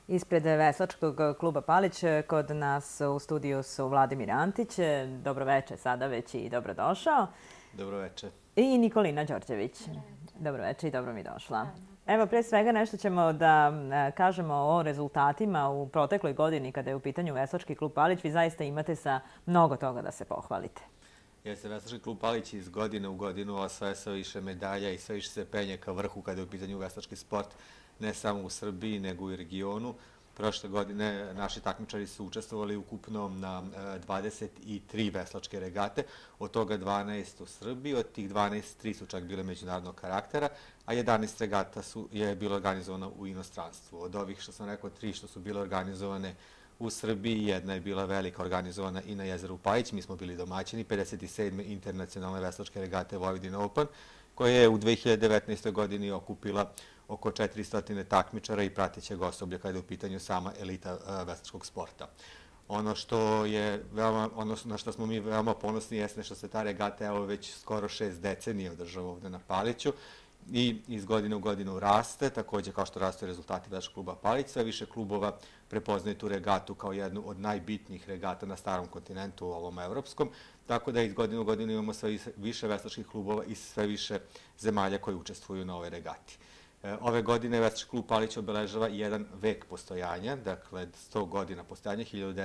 Ispred Veslačkog kluba Palić kod nas u studiju su Vladimir Antić. Dobroveče sada već i dobrodošao. Dobroveče. I Nikolina Đorđević. Dobroveče i dobro mi došla. Evo, pre svega nešto ćemo da kažemo o rezultatima u protekloj godini kada je u pitanju Veslački klub Palić. Vi zaista imate sa mnogo toga da se pohvalite. Jeste, Veslački klub Palić iz godine u godinu osvaja sve više medalja i sve više se penje ka vrhu kada je u pitanju veslački sport, ne samo u Srbiji, nego i u regionu. Prošle godine naši takmičari su učestvovali ukupno na 23 veslačke regate, od toga 12 u Srbiji, od tih 12, 3 su čak bile međunarodnog karaktera, a 11 regata je bilo organizovano u inostranstvu. Od ovih, što sam rekao, 3 što su bile organizovane u Srbiji, jedna je bila velika organizovana i na jezeru Pajić, mi smo bili domaćini, 57. internacionalne veslačke regate Vojvodina Open, koja je u 2019. godini okupila oko 400 takmičara i pratećeg osoblja kada je u pitanju sama elita veslačkog sporta. Ono na što smo mi veoma ponosni jeste što se ta regata evo već skoro 6 decenija održava ovde na Paliću i iz godine u godinu raste, takođe kao što rastu rezultati Veslačkog kluba Palić, sve više klubova prepoznaju tu regatu kao jednu od najbitnijih regata na starom kontinentu, ovom evropskom, tako da iz godine u godinu imamo sve više veslačkih klubova i sve više zemalja koji učestvuju na ovoj regati. Ove godine Veslački klub Palić obeležava jedan vek postojanja, dakle 100 godina postojanja,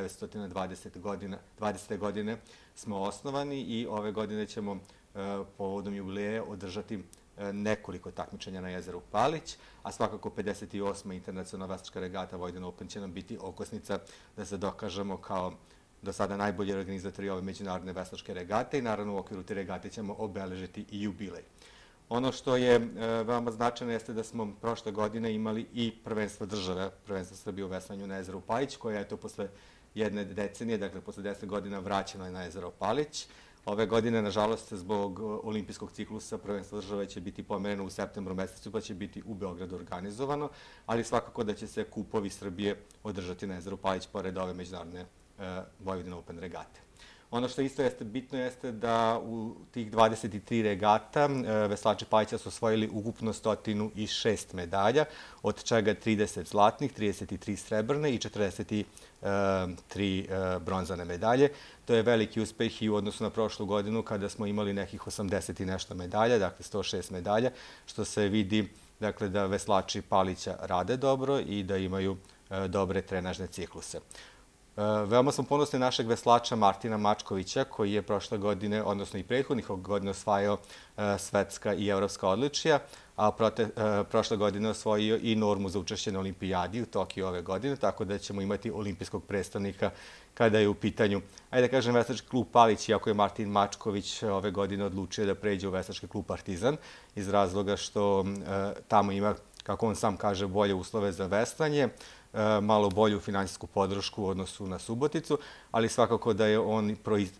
1920. godine smo osnovani i ove godine ćemo povodom jubileja održati nekoliko takmičenja na jezeru Palić, a svakako 58. internacionalna veslačka regata Vojvodina Open će nam biti okosnica da se dokažemo kao do sada najbolji organizatori ove međunarodne veslačke regate i naravno u okviru te regate ćemo obeležiti i jubilej. Ono što je veoma značajno jeste da smo prošle godine imali i prvenstvo države, prvenstvo Srbije u veslanju na jezeru Palić, koja je to posle jedne decenije, dakle posle 10 godina vraćeno je na jezero Palić. Ove godine, nažalost, zbog olimpijskog ciklusa, prvenstvo države će biti pomereno u septembru mesecu, pa će biti u Beogradu organizovano, ali svakako da će se kupovi Srbije održati na jezeru Palić pored ove međunarodne Vojvodina Open regate. Ono što isto bitno jeste da u tih 23 regata veslači Palića su osvojili ukupno 106 medalja, od čega 30 zlatnih, 33 srebrne i 43 bronzane medalje. To je veliki uspeh i u odnosu na prošlu godinu kada smo imali nekih 80 i nešto medalja, dakle 106 medalja, što se vidi dakle, da veslači Palića rade dobro i da imaju dobre trenažne cikluse. Veoma smo ponosni našeg veslača Martina Mačkovića, koji je prošle godine, odnosno i prethodnih godina, osvajao svetska i evropska odličija, a prošle godine osvojio i normu za učešće na olimpijadi u Tokiju ove godine, tako da ćemo imati olimpijskog predstavnika kada je u pitanju, ajde da kažem, Veslački klub Palić, iako je Martin Mačković ove godine odlučio da pređe u Veslački klub Partizan, iz razloga što tamo ima, kako on sam kaže, bolje uslove za veslanje, malo bolju finansijsku podršku u odnosu na Suboticu, ali svakako da je on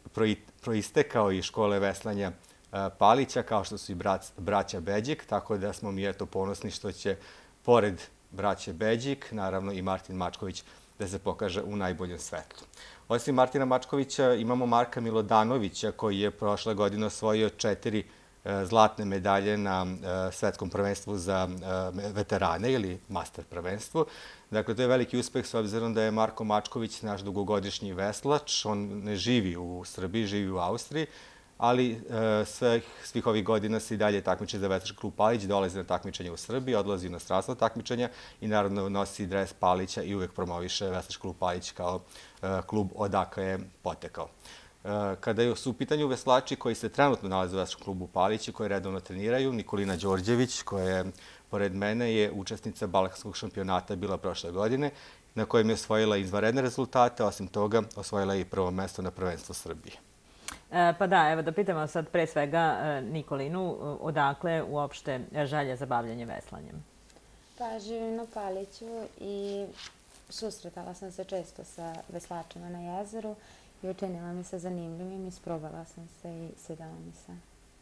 proistekao iz škole veslanja Palića, kao što su i braća Beđik, tako da smo mi ponosni što će, pored braće Beđik, naravno i Martin Mačković, da se pokaže u najboljem svetlu. Osim Martina Mačkovića imamo Marka Milodanovića, koji je prošle godine osvojio 4 zlatne medalje na svetskom prvenstvu za veterane ili master prvenstvu. Dakle, to je veliki uspeh s obzirom da je Marko Mačković naš dugogodišnji veslač. On ne živi u Srbiji, živi u Austriji, ali svih ovih godina se i dalje takmiči za Veslački klub Palić, dolazi na takmičenje u Srbiji, odlazi u inostranstvo takmičenja i naravno nosi dres Palića i uvek promoviše Veslački klub Palić kao klub odakle je potekao. Kada su u pitanju veslači koji se trenutno nalaze u Veslačkom klubu Palić i koji redovno treniraju, Nikolina Đorđević, koja je pored mene, je učesnica balkanskog šampionata bila prošle godine, na kojem je osvojila izvanredne rezultate, osim toga osvojila je i prvo mesto na prvenstvu Srbije. Pa da, evo da pitamo sad pre svega Nikolinu, odakle uopšte želja za bavljanje veslanjem? Pa živim na Paliću i susretala sam se često sa veslačima na jezeru i učinila mi se zanimljivim, isprobala sam se i svidela mi se.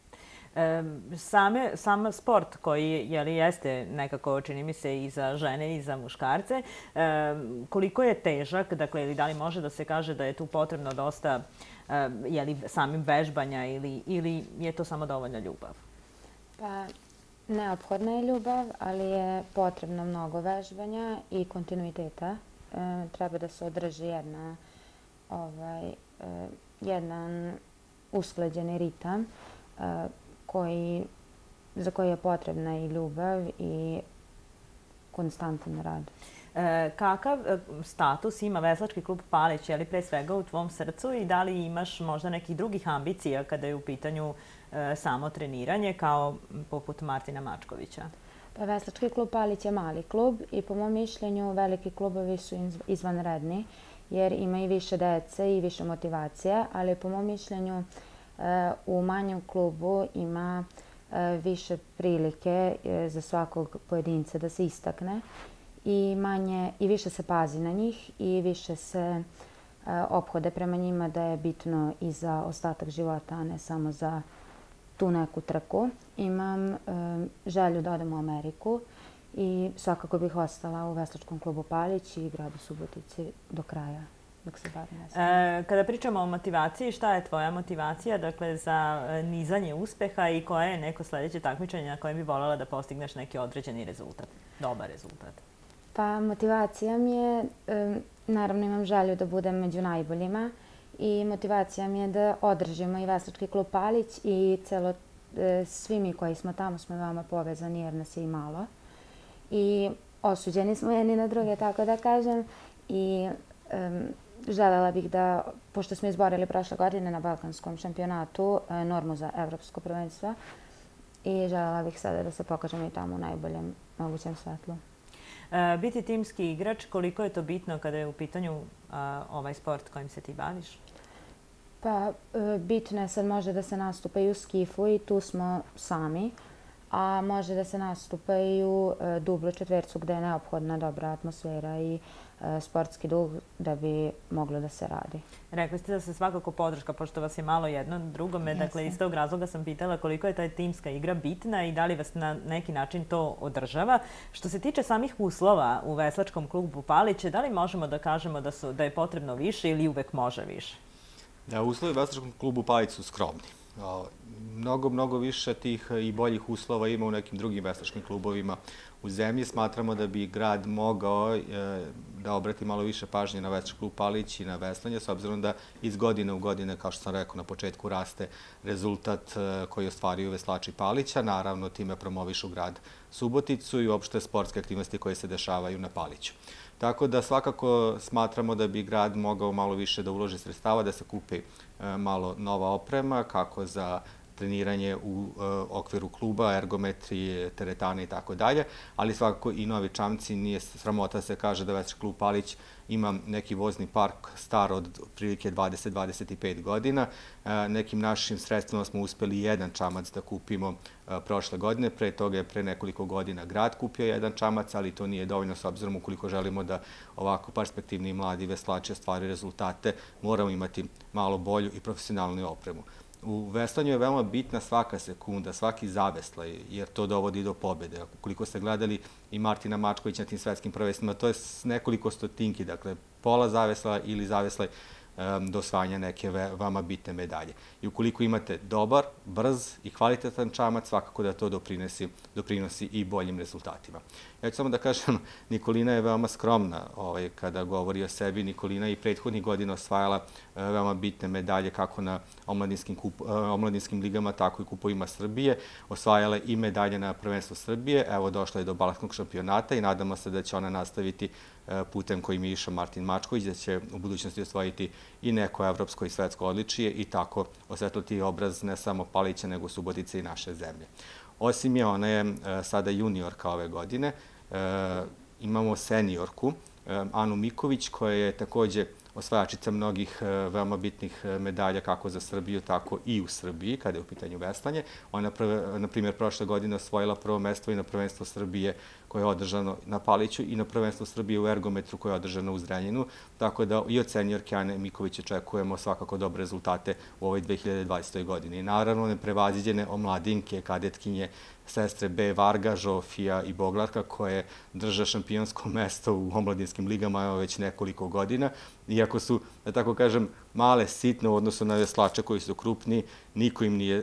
Sam sport koji jeste nekako, čini mi se, i za žene i za muškarce, koliko je težak, dakle, ili da li može da se kaže da je tu potrebno dosta samim vežbanja ili je to samo dovoljna ljubav? Pa Neophodna je ljubav, ali je potrebno mnogo vežbanja i kontinuiteta. Treba da se održi jedan usklađeni ritam za koji je potrebna i ljubav i konstantan rad. Kakav status ima Veslački klub Palić, je li pre svega u tvom srcu i da li imaš možda nekih drugih ambicija kada je u pitanju samo treniranje kao poput Martina Mačkovića? Pa Veslački klub Palić je mali klub i po mom mišljenju veliki klubovi su izvanredni jer ima i više dece i više motivacije, ali po mom mišljenju u manjem klubu ima više prilike za svakog pojedinca da se istakne i više se pazi na njih i više se ophode prema njima da je bitno i za ostatak života, a ne samo za tu neku trku. Imam želju da odem u Ameriku i svakako bih ostala u Veslačkom klubu Palić i gradu Subotici do kraja, dok se bavim veslanjem. Kada pričamo o motivaciji, šta je tvoja motivacija za nizanje uspeha i koje je neko sledeće takmičenje na kojem bi voljela da postigneš neki određeni rezultat, dobar rezultat? Pa motivacija mi je, naravno imam želju da budem među najboljima i motivacija mi je da održimo i Veslački klub Palić i svi mi koji smo tamo smo veoma povezani jer nas je i malo. I osuđeni smo jedni na druge, tako da kažem. I želela bih da, pošto smo izborili prošle godine na Balkanskom šampionatu normu za evropsko prvenstvo, i želela bih sada da se pokažem i tamo u najboljem mogućem svetlu. Biti timski igrač, koliko je to bitno kada je u pitanju ovaj sport kojim se ti baviš? Pa bitno je, sad može da se nastupa i u skifu i tu smo sami, a može da se nastupa i u dublu četvercu gde je neophodna dobra atmosfera i sportski duh da bi moglo da se radi. Rekli ste da se svakako podrška, pošto vas je malo jedno drugome, dakle iz tog razloga sam pitala koliko je ta timska igra bitna i da li vas na neki način to održava. Što se tiče samih uslova u Veslačkom klubu Palić, da li možemo da kažemo da je potrebno više ili uvek može više? Da, uslovi u Veslačkom klubu Palić su skromni. Mnogo više tih i boljih uslova ima u nekim drugim veslačkim klubovima u zemlji. Smatramo da bi grad mogao da obrati malo više pažnje na Veslački klub Palić i na veslanje, s obzirom da iz godine u godine, kao što sam rekao na početku, raste rezultat koji ostvaruju veslači Palića. Naravno, time promovišu grad Suboticu i uopšte sportske aktivnosti koje se dešavaju na Paliću. Tako da svakako smatramo da bi grad mogao malo više da uloži sredstava, da se kupi malo nova oprema, kako za treniranje u okviru kluba, ergometrije, teretane i tako dalje, ali svakako i novi čamci. Nije sramota se kaže da Veslački klub Palić ima neki vozni park star od prilike 20-25 godina. Nekim našim sredstvima smo uspeli jedan čamac da kupimo prošle godine. Pre toga je pre nekoliko godina grad kupio jedan čamac, ali to nije dovoljno s obzirom ukoliko želimo da ovako perspektivni i mladi veslači ostvaruju rezultate, moramo imati malo bolju i profesionalnu opremu. U veslanju je veoma bitna svaka sekunda, svaki zaveslaj, jer to dovodi do pobede. Ukoliko ste gledali i Martina Mačkovića na tim svetskim prvenstvima, to je nekoliko stotinki, dakle pola zaveslaja ili zaveslaj do osvajanja neke veoma bitne medalje. I ukoliko imate dobar, brz i kvalitetan čamac, svakako da to doprinosi i boljim rezultatima. Ja ću samo da kažem, Nikolina je veoma skromna kada govori o sebi. Nikolina je i prethodnih godina osvajala veoma bitne medalje kako na omladinskim ligama, tako i kupovima Srbije. Osvajala i medalje na prvenstvu Srbije. Evo, došla je do Balkanskog šampionata i nadamo se da će ona nastaviti putem kojim je išao Martin Mačković, da će u budućnosti osvojiti i neko evropsko i svetsko odličije i tako osvetliti obraz ne samo Palića, nego Subotice i naše zemlje. Osim je, ona je sada juniorka ove godine. Imamo seniorku, Anu Miković, koja je takođe osvajačica mnogih veoma bitnih medalja kako za Srbiju, tako i u Srbiji, kada je u pitanju veslanje. Ona, na primjer, prošle godine osvojila prvo mesto i na prvenstvo Srbije koje je održano na Paliću i na prvenstvo Srbije u ergometru koje je održano u Zrenjaninu. Tako da i od seniorke Ane Miković očekujemo svakako dobre rezultate u ovoj 2020. godini. I naravno neprevaziđene omladinke, kadetkinje, sestre B. Varga, Žofija i Boglarka, koje drže šampionsko mesto u omladinskim ligama već nekoliko godina. Iako su, da tako kažem, male, sitne u odnosu na veslače koji su krupni, niko im nije,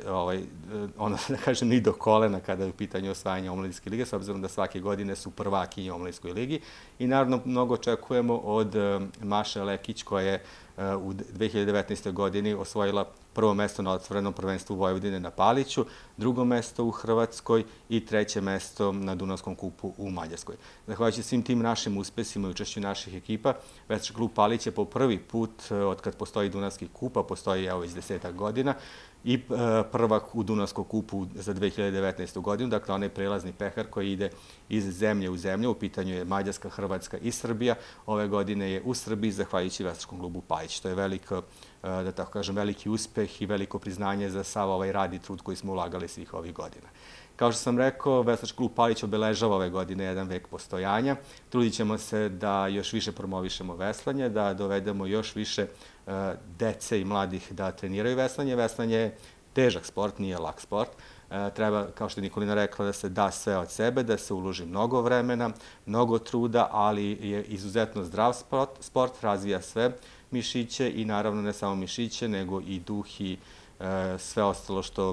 da kažem, ni do kolena kada je u pitanju osvajanja omladinske lige, s obzirom da svake godine su prvaki u omladinskoj ligi. I naravno mnogo očekujemo od Maše Lekić koja je u 2019. godini osvojila prvo mesto na otvorenom prvenstvu Vojvodine na Paliću, drugo mesto u Hrvatskoj i treće mesto na Dunavskom kupu u Mađarskoj. Zahvaljujući svim tim našim uspesima i učešću naših ekipa, Veslački klub Palić je po prvi put, od kad postoji Dunavski kup, a postoji evo već 10 godina, i prvak u Dunavskom kupu za 2019. godinu, dakle onaj prelazni pehar koji ide iz zemlje u zemlju, u pitanju je Mađarska, Hrvatska i Srbija. Ove godine je u Srbiji, zahvaljujući Veslačkom klubu Palić. To je veliko, da tako kažem, veliki uspeh i veliko priznanje za sav ovaj rad i trud koji smo ulagali svih ovih godina. Kao što sam rekao, Veslački klub Palić obeležava ove godine jedan vek postojanja. Trudit ćemo se da još više promovišemo veslanje, da dovedemo još više dece i mladih da treniraju veslanje. Veslanje je težak sport, nije lak sport. Treba, kao što je Nikolina rekla, da se da sve od sebe, da se uloži mnogo vremena, mnogo truda, ali je izuzetno zdrav sport, razvija sve mišiće i naravno ne samo mišiće, nego i duh i sve ostalo što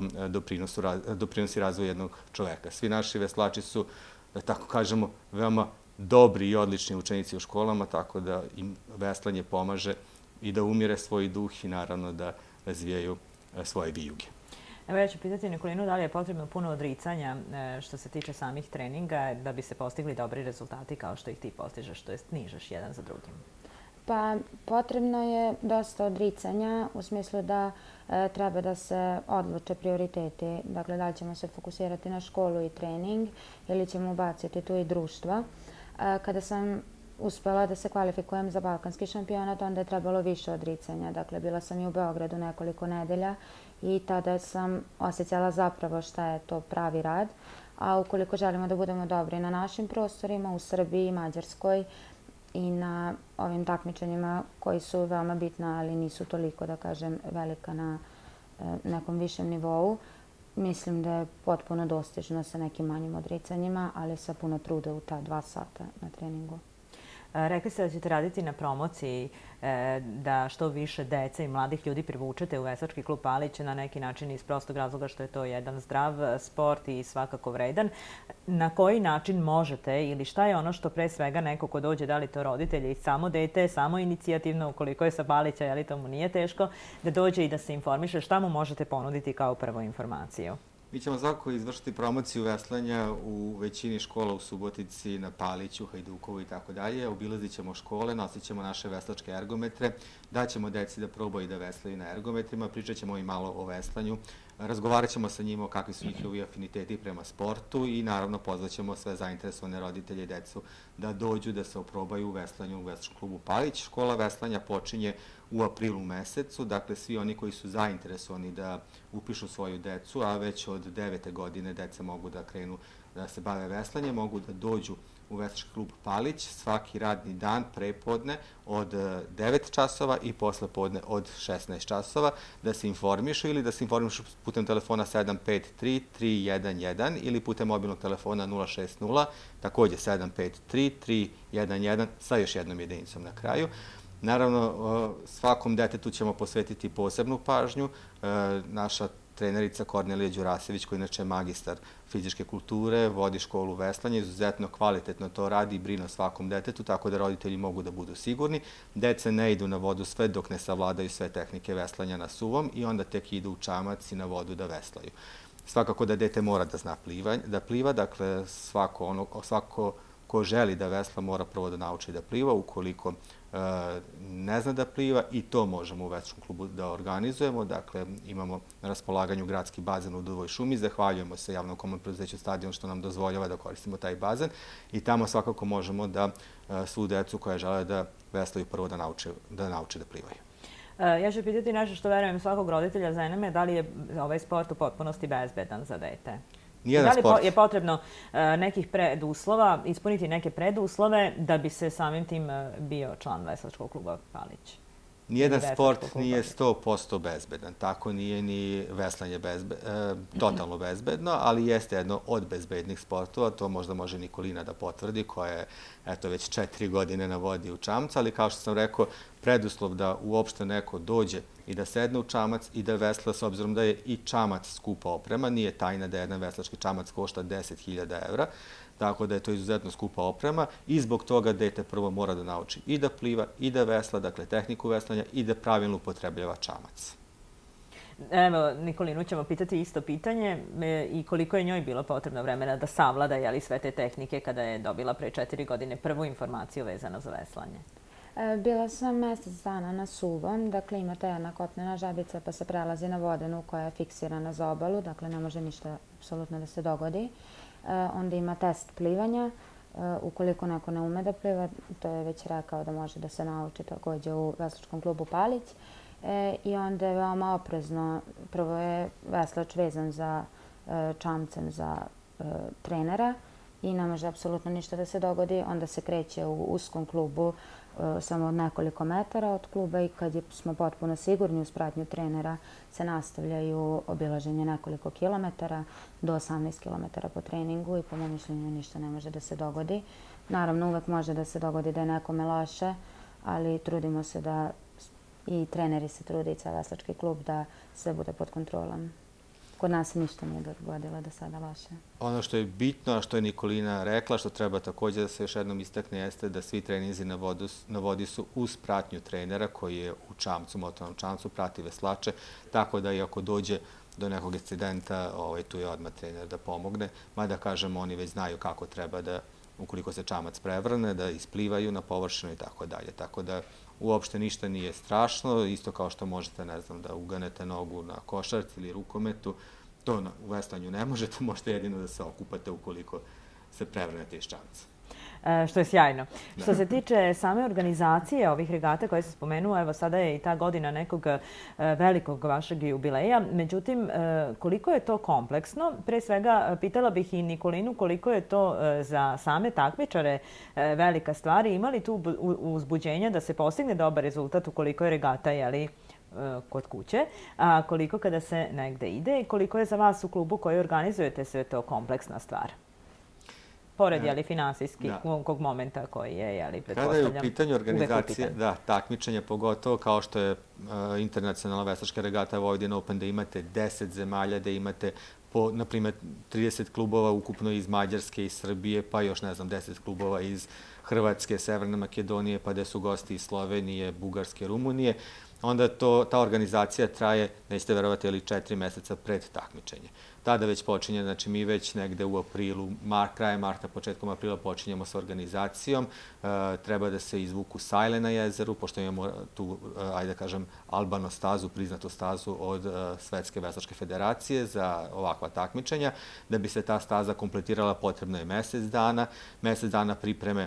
doprinosi razvoju jednog čoveka. Svi naši veslači su, da tako kažemo, veoma dobri i odlični učenici u školama, tako da im veslanje pomaže i da umire svoj duh i naravno da razvijaju svoje vijuge. Evo ja ću pitati Nikolinu da li je potrebno puno odricanja što se tiče samih treninga da bi se postigli dobri rezultati kao što ih ti postižeš, to jest nižeš jedan za drugim. Pa potrebno je dosta odricanja u smislu da treba da se odluče prioriteti. Dakle, da li ćemo se fokusirati na školu i trening ili ćemo ubaciti tu i društva. Kada sam uspela da se kvalifikujem za balkanski šampionat, onda je trebalo više odricanja. Dakle, bila sam i u Beogradu nekoliko nedelja i tada sam osjećala zapravo šta je to pravi rad. A ukoliko želimo da budemo dobri na našim prostorima, u Srbiji, Mađarskoj, i na ovim takmičenjima koji su veoma bitna, ali nisu toliko, da kažem, velika na nekom višem nivou. Mislim da je potpuno dostižno sa nekim manjim odricanjima, ali sa puno truda u ta 2 sata na treningu. Rekli ste da ćete raditi na promociji da što više dece i mladih ljudi privučete u Veslački klub Palić na neki način iz prostog razloga što je to jedan zdrav sport i svakako vredan. Na koji način možete ili šta je ono što pre svega neko ko dođe, da li to roditelji i samo dete, samo inicijativno, ukoliko je sa Palića, je li to mu nije teško, da dođe i da se informiše, šta mu možete ponuditi kao prvu informaciju? Mi ćemo svakako izvršiti promociju veslanja u većini škola u Subotici, na Paliću, Hajdukovu i tako dalje. Obilazit ćemo škole, nosit ćemo naše veslačke ergometre, daćemo deci da probaju da veslaju na ergometrima, pričat ćemo i malo o veslanju, razgovarat ćemo sa njima o kakvi su njihovi afiniteti prema sportu i naravno pozvaćemo sve zainteresovane roditelje i decu da dođu da se oprobaju u veslanju u Veslačkom klubu Palić. Škola veslanja počinje u aprilu mesecu, dakle svi oni koji su zainteresovani da upišu svoju decu, a već od 9. godine deca mogu da krenu da se bave veslanjem, mogu da dođu u Veslački klub Palić svaki radni dan prepodne od 9 časova i poslepodne od 16 časova da se informišu ili da se informišu putem telefona 753-311 ili putem mobilnog telefona 060, takođe 753-311 sa još jednom jedinicom na kraju. Naravno, svakom detetu ćemo posvetiti posebnu pažnju. Naša trenerica Kornelija Đurasević, koja je inače magistar fizičke kulture, vodi školu veslanja, izuzetno kvalitetno to radi i brine o svakom detetu, tako da roditelji mogu da budu sigurni. Deca ne idu na vodu sve dok ne savladaju sve tehnike veslanja na suvom i onda tek idu u čamac i na vodu da veslaju. Svakako da dete mora da zna da pliva, dakle svako ko želi da vesla mora prvo da nauči da pliva, ukoliko ne zna da pliva i to možemo u Veslačkom klubu da organizujemo. Dakle, imamo na raspolaganju gradski bazen u Duvoj šumi, zahvaljujemo se javnom komunalnom preduzeću Stadion što nam dozvoljava da koristimo taj bazen i tamo svakako možemo da svu decu koja žele da veslaju prvo da nauče da plivaju. Ja ću pitati nešto što verujem svakog roditelja zanima, da li je ovaj sport u potpunosti bezbedan za dete? Da li je potrebno nekih preduslova, ispuniti neke preduslove da bi se samim tim bio član Veslačkog kluba Palić? Nijedan sport nije 100% bezbedan, tako nije ni veslanje totalno bezbedno, ali jeste jedno od bezbednih sportova, to možda može Nikolina da potvrdi, koja je već 4 godine na vodi u čamcu, ali kao što sam rekao, preduslov da uopšte neko dođe i da sedne u čamac i da vesla, s obzirom da je i čamac skupa oprema, nije tajna da jedan veslački čamac košta 10.000 evra, tako da je to izuzetno skupa oprema i zbog toga dete prvo mora da nauči i da pliva i da vesla, dakle tehniku veslanja i da pravilno upotrebljava čamac. Evo, Nikolinu ćemo pitati isto pitanje i koliko je njoj bilo potrebno vremena da savlada sve te tehnike kada je dobila pre 4 godine prvu informaciju vezano za veslanje. Bila sam mjesec dana na Suvom, dakle imate jedna kopnena žabica pa se prelazi na vodenu koja je fiksirana za obalu, dakle ne može ništa apsolutno da se dogodi. Onda ima test plivanja. Ukoliko neko ne ume da pliva, to je već rekao da može da se nauči također u veslačkom klubu Palić. I onda je veoma oprezno. Prvo je veslač vezan za čamcem za trenera i ne može apsolutno ništa da se dogodi. Onda se kreće u uskom klubu samo od nekoliko metara od kluba i kad smo potpuno sigurni uz pratnju trenera se nastavljaju obilaženje nekoliko kilometara do 18 kilometara po treningu i po mom mišljenju ništa ne može da se dogodi. Naravno, uvek može da se dogodi da je nekome loše, ali trudimo se da i treneri se trude i ceo veslački klub da sve bude pod kontrolom. Kod nas se ništa nije dogodilo do sada loše. Ono što je bitno, a što je Nikolina rekla, što treba također da se još jednom istakne, jeste da svi treninzi na vodi su uz pratnju trenera koji je u čamcu, motornom čamcu, prati veslače, tako da i ako dođe do nekog incidenta, tu je odmah trener da pomogne, mada kažemo oni već znaju kako treba da, ukoliko se čamac prevrne, da isplivaju na površinu i tako dalje. Tako da uopšte ništa nije strašno, isto kao što možete, ne znam, da uganete nogu na košarci ili rukometu, to u veslanju ne možete, možete jedino da se okupate ukoliko se prevrnete iz čamca. Što je sjajno. Što se tiče same organizacije ovih regata koje se spomenuo, evo sada je i ta godina nekog velikog vašeg jubileja. Međutim, koliko je to kompleksno? Pre svega, pitala bih i Nikolinu koliko je to za same takmičare velika stvar. Ima li tu uzbuđenja da se postigne dobar rezultat ukoliko je regata, kod kuće, a koliko kada se negde ide i koliko je za vas u klubu koji organizujete sve to kompleksna stvar? Pored finansijskog momenta koji je, pretpostavljam, kada je u pitanju organizacije, takmičenja, pogotovo kao što je internacionalna veslačka regata Vojvodina Open, da imate 10 zemalja, da imate na primjer 30 klubova ukupno iz Mađarske i Srbije, pa još 10 klubova iz Hrvatske, Severne Makedonije, pa da su gosti iz Slovenije, Bugarske, Rumunije, onda ta organizacija traje, nećete verovati, 4 meseca pred takmičenje. Tada već počinje, znači mi već negde u aprilu, krajem marta, početkom aprila počinjemo sa organizacijom. Treba da se izvuku sajle na jezeru, pošto imamo tu, ajde da kažem, Albano stazu, priznatu stazu od Svetske veslačke federacije za ovakva takmičenja. Da bi se ta staza kompletirala, potrebno je mesec dana pripreme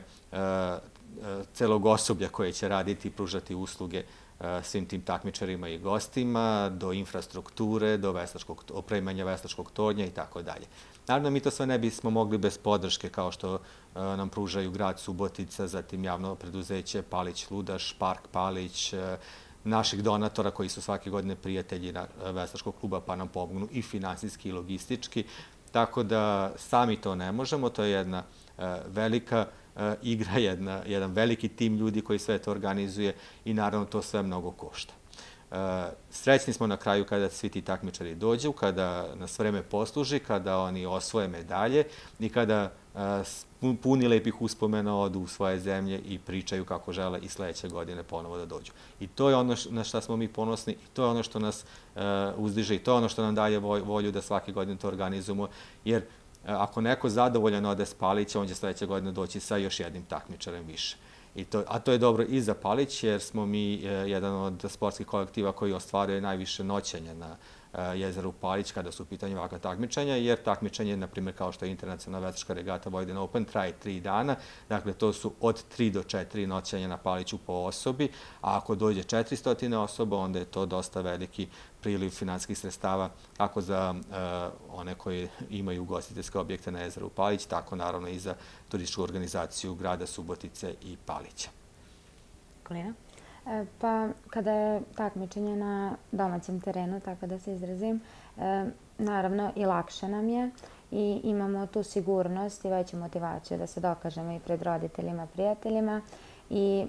celog osoblja koje će raditi i pružati usluge svim tim takmičarima i gostima, do infrastrukture, do opremanja veslačkog tornja i tako dalje. Naravno, mi to sve ne bismo mogli bez podrške, kao što nam pružaju grad Subotica, zatim javno preduzeće Palić Ludaš, Park Palić, naših donatora koji su svake godine prijatelji veslačkog kluba pa nam pomognu i finansijski i logistički. Tako da sami to ne možemo, to je jedna velika igra, jedan veliki tim ljudi koji sve to organizuje i naravno to sve mnogo košta. Srećni smo na kraju kada svi ti takmičari dođu, kada nas vreme posluži, kada oni osvoje medalje i kada puni lepih uspomena odu u svoje zemlje i pričaju kako žele i sledeće godine ponovo da dođu. I to je ono na što smo mi ponosni i to je ono što nas uzdiže i to je ono što nam daje volju da svake godine to organizujemo, jer ako neko zadovoljan ode s Palića, on će sledeće godine doći sa još jednim takmičarem više. A to je dobro i za Palić, jer smo mi jedan od sportskih kolektiva koji ostvaruje najviše noćenja na jezeru Palić kada su u pitanju ovakva takmičenja, jer takmičenje, na primjer, kao što je internacionalna veslačka regata Vojvodina Open, traje 3 dana. Dakle, to su od 3 do 4 noćenja na Paliću po osobi, a ako dođe 400 osoba, onda je to dosta veliki priliv finansijskih sredstava, kako za one koji imaju ugostiteljske objekte na jezeru Palić, tako naravno i za turističku organizaciju grada Subotice i Palića. Kolina? Pa kada je takmičenje na domaćem terenu, tako da se izrazim, naravno i lakše nam je i imamo tu sigurnost i veću motivaciju da se dokažemo i pred roditeljima, prijateljima i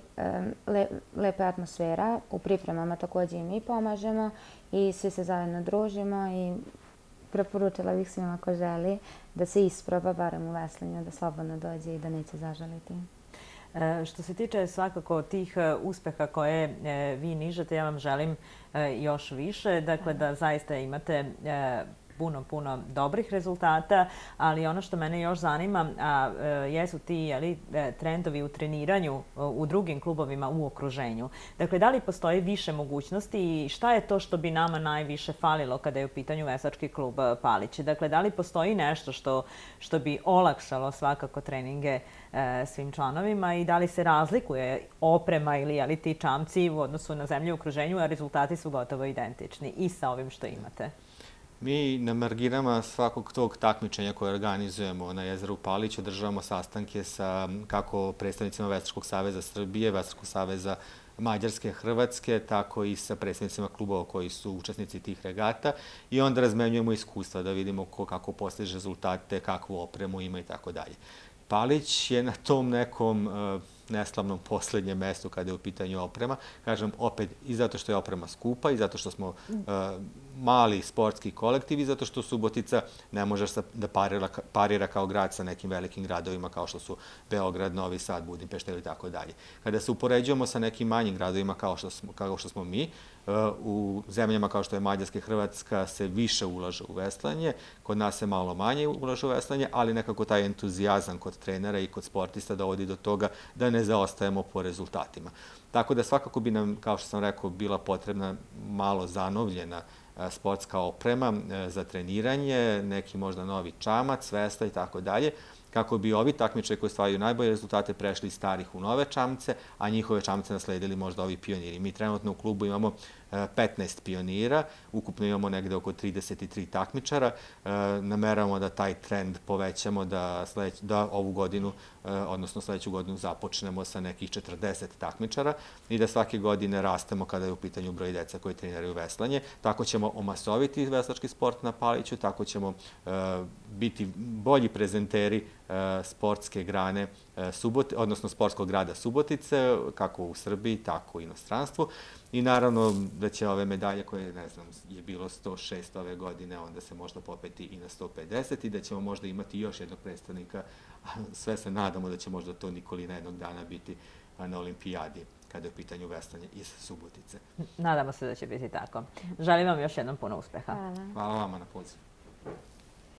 lepa je atmosfera. U pripremama također i mi pomažemo i svi se zajedno družimo i preporučila bih svima ko želi da se isproba barem u veslanju, da slobodno dođe i da neće zažaliti. Što se tiče svakako tih uspeha koje vi nižete, ja vam želim još više. Dakle, da zaista imate puno dobrih rezultata, ali ono što mene još zanima jesu ti trendovi u treniranju u drugim klubovima u okruženju. Dakle, da li postoji više mogućnosti i šta je to što bi nama najviše falilo kada je u pitanju veslački klub Palići? Dakle, da li postoji nešto što bi olakšalo svakako treninge svim članovima i da li se razlikuje oprema ili ti čamci u odnosu na zemlje u okruženju, a rezultati su gotovo identični i sa ovim što imate? Mi na marginama svakog tog takmičenja koje organizujemo na jezeru Palić održavamo sastanke sa kako predstavnicima Veslačkog saveza Srbije, Veslačkog saveza Mađarske, Hrvatske, tako i sa predstavnicima klubova koji su učesnici tih regata i onda razmenjujemo iskustva da vidimo kako postiže rezultate, kakvu opremu ima i tako dalje. Palić je na tom nekom neslavnom posljednjem mestu kada je u pitanju oprema. Kažem, opet i zato što je oprema skupa i zato što smo mali sportski kolektiv i zato što Subotica ne može da parira kao grad sa nekim velikim gradovima kao što su Beograd, Novi Sad, Budimpešta ili tako dalje. Kada se upoređujemo sa nekim manjim gradovima kao što smo mi, u zemljama kao što je Mađarska i Hrvatska se više ulaže u veslanje, kod nas se malo manje ulaže u veslanje, ali nekako taj entuzijazam kod trenera i kod sportista dovodi do toga da ne zaostajemo po rezultatima. Tako da svakako bi nam, kao što sam rekao, bila potrebna malo zanovljena sportska oprema za treniranje, neki možda novi čamac, vesla i tako dalje, kako bi ovi takmičari koji stvaraju najbolje rezultate prešli iz starih u nove čamce, a njihove čamce nasledili možda ovi pioniri. Mi trenutno u klubu imamo 15 pionira, ukupno imamo negde oko 33 takmičara. Nameravamo da taj trend povećamo, da ovu godinu, odnosno sledeću godinu započnemo sa nekih 40 takmičara i da svake godine rastemo kada je u pitanju broj deca koji treniraju veslanje. Tako ćemo omasoviti veslački sport na Paliću, tako ćemo biti bolji prezenteri sportske grane, odnosno sportskog grada Subotice, kako u Srbiji, tako i u inostranstvu. I naravno da će ove medalje koje, ne znam, je bilo 106 ove godine, onda se možda popeti i na 150 i da ćemo možda imati još jednog predstavnika. Sve se nadamo da će možda to Nikolina jednog dana biti na olimpijadi kada je u pitanju veslanje iz Subotice. Nadamo se da će biti tako. Želim vam još jednom puno uspeha. Hvala vama na pozivu.